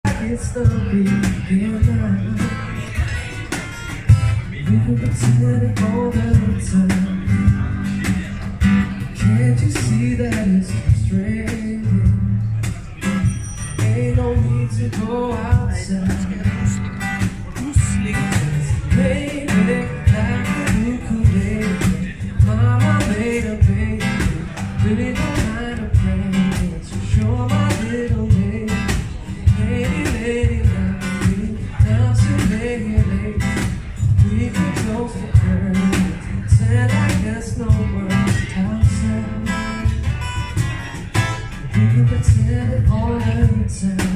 It's the beginning. We can pretend it all the time. Can't you see that it's strange? Ain't no need to go outside. Baby, like a ukulele. Mama made a baby. Really don't mind a prayer. So sure my little lady. Lady, like me. Now to lady. We can close the curtains. Pretend like there's no world outside. We can pretend it all the time.